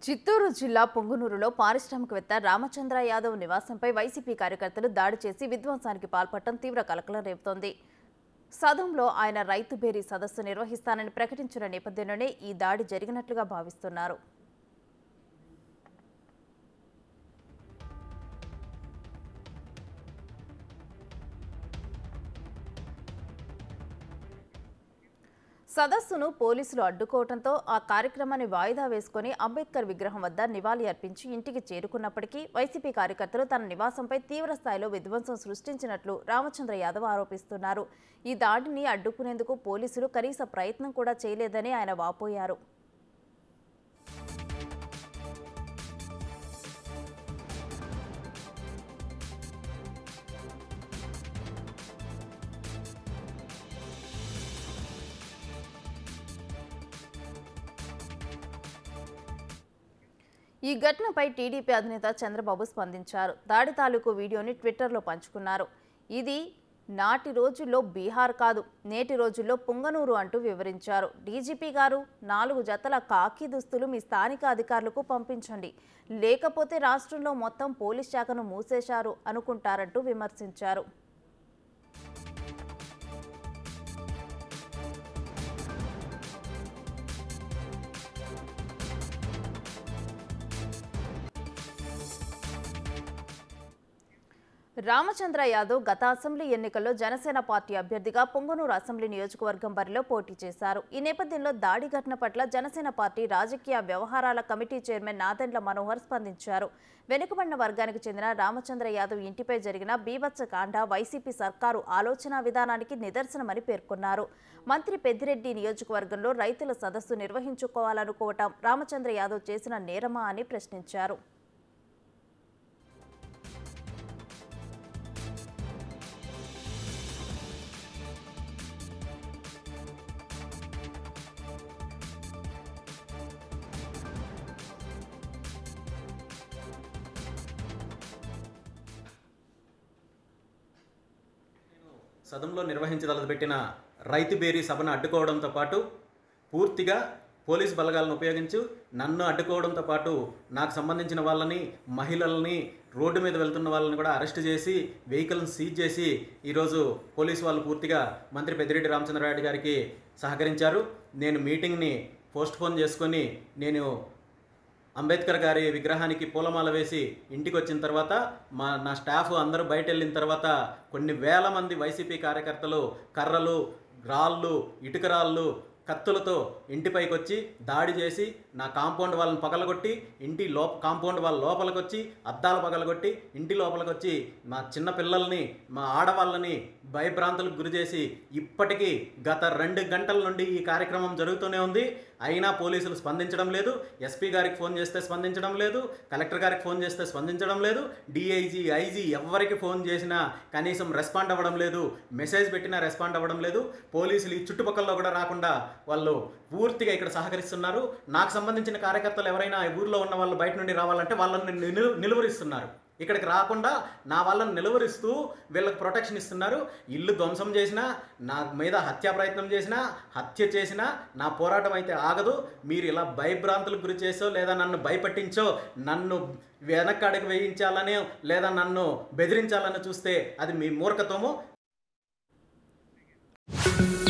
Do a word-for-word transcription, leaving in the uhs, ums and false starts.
చిత్తూరు జిల్లా పొంగునూరులో పారిశ్రామికవేత్త రామచంద్ర యాదవ్ నివాసంపై వైసీపీ కార్యకర్తలు దాడి చేసి విధ్వంసానికి పాల్పడటం తీవ్ర కలకలం రేపుతోంది. సదంలో ఆయన రైతు బేరీ సదస్సు నిర్వహిస్తానని ప్రకటించిన నేపథ్యంలోనే ఈ దాడి జరిగినట్లుగా భావిస్తున్నారు. సదస్సును పోలీసులు అడ్డుకోవడంతో ఆ కార్యక్రమాన్ని వాయిదా వేసుకుని అంబేద్కర్ విగ్రహం వద్ద నివాళి అర్పించి ఇంటికి చేరుకున్నప్పటికీ వైసీపీ కార్యకర్తలు తన నివాసంపై తీవ్ర స్థాయిలో విధ్వంసం సృష్టించినట్లు రామచంద్ర యాదవ్ ఆరోపిస్తున్నారు. ఈ దాడిని అడ్డుకునేందుకు పోలీసులు కనీస ప్రయత్నం కూడా చేయలేదని ఆయన వాపోయారు. ఈ ఘటనపై టీడీపీ అధినేత చంద్రబాబు స్పందించారు. దాడి తాలూకు వీడియోని ట్విట్టర్లో పంచుకున్నారు. ఇది నాటి రోజుల్లో బీహార్ కాదు, నేటి రోజుల్లో పుంగనూరు అంటూ వివరించారు. డీజీపీ గారు, నాలుగు జతల కాకి దుస్తులు మీ స్థానిక అధికారులకు పంపించండి, లేకపోతే రాష్ట్రంలో మొత్తం పోలీస్ శాఖను మూసేశారు అనుకుంటారంటూ విమర్శించారు. రామచంద్ర యాదవ్ గత అసెంబ్లీ ఎన్నికల్లో జనసేన పార్టీ అభ్యర్థిగా పొంగనూరు అసెంబ్లీ నియోజకవర్గం బరిలో పోటీ చేశారు. ఈ నేపథ్యంలో దాడి ఘటన పట్ల జనసేన పార్టీ రాజకీయ వ్యవహారాల కమిటీ చైర్మన్ నాదెండ్ల మనోహర్ స్పందించారు. వెనుకబడిన వర్గానికి చెందిన రామచంద్ర యాదవ్ ఇంటిపై జరిగిన బీభత్స కాండ వైసీపీ సర్కారు ఆలోచన విధానానికి నిదర్శనమని పేర్కొన్నారు. మంత్రి పెద్దిరెడ్డి నియోజకవర్గంలో రైతుల సదస్సు నిర్వహించుకోవాలనుకోవటం రామచంద్ర యాదవ్ చేసిన నేరమా అని ప్రశ్నించారు. సదంలో నిర్వహించదలపెట్టిన రైతు బేరీ సభను అడ్డుకోవడంతో పాటు పూర్తిగా పోలీసు బలగాలను ఉపయోగించి నన్ను అడ్డుకోవడంతో పాటు నాకు సంబంధించిన వాళ్ళని, మహిళల్ని, రోడ్డు మీద వెళ్తున్న వాళ్ళని కూడా అరెస్ట్ చేసి వెహికల్ని సీజ్ చేసి ఈరోజు పోలీసు వాళ్ళు పూర్తిగా మంత్రి పెద్దిరెడ్డి రామచంద్రారెడ్డి గారికి సహకరించారు. నేను మీటింగ్ని పోస్ట్ పోన్ చేసుకొని నేను అంబేద్కర్ గారి విగ్రహానికి పూలమాల వేసి ఇంటికి వచ్చిన తర్వాత మా నా స్టాఫ్ అందరూ బయట వెళ్ళిన తర్వాత కొన్ని వేల మంది వైసీపీ కార్యకర్తలు కర్రలు, రాళ్ళు, ఇటుకరాళ్ళు, కత్తులతో ఇంటిపైకి వచ్చి దాడి చేసి నా కాంపౌండ్ వాళ్ళని పగలగొట్టి ఇంటి లోప కాంపౌండ్ వాళ్ళ లోపలికి వచ్చి అద్దాలు పగలగొట్టి ఇంటి లోపలికి వచ్చి మా చిన్న పిల్లల్ని, మా ఆడవాళ్ళని భయభ్రాంతులకు గురి చేసి ఇప్పటికీ గత రెండు గంటల నుండి ఈ కార్యక్రమం జరుగుతూనే ఉంది. అయినా పోలీసులు స్పందించడం లేదు. ఎస్పీ గారికి ఫోన్ చేస్తే స్పందించడం లేదు, కలెక్టర్ గారికి ఫోన్ చేస్తే స్పందించడం లేదు, డిఐజీ, ఐజీ ఎవరికి ఫోన్ చేసినా కనీసం రెస్పాండ్ అవ్వడం లేదు, మెసేజ్ పెట్టినా రెస్పాండ్ అవ్వడం లేదు. పోలీసులు ఈ చుట్టుపక్కల కూడా రాకుండా వాళ్ళు పూర్తిగా ఇక్కడ సహకరిస్తున్నారు. నాకు సంబంధించిన కార్యకర్తలు ఎవరైనా ఊర్లో ఉన్న వాళ్ళు బయట నుండి రావాలంటే వాళ్ళని నిలు నిలువరిస్తున్నారు. ఇక్కడికి రాకుండా నా వాళ్ళని నిలువరిస్తూ వీళ్ళకి ప్రొటెక్షన్ ఇస్తున్నారు. ఇల్లు ధ్వంసం చేసినా, నా మీద హత్యా ప్రయత్నం చేసినా, హత్య చేసినా నా పోరాటం అయితే ఆగదు. మీరు ఇలా భయభ్రాంతులకు గురి చేసో లేదా నన్ను భయపట్టించో, నన్ను వెనక్కడికి వేయించాలని లేదా నన్ను బెదిరించాలని చూస్తే అది మీ మూర్ఖత్వము.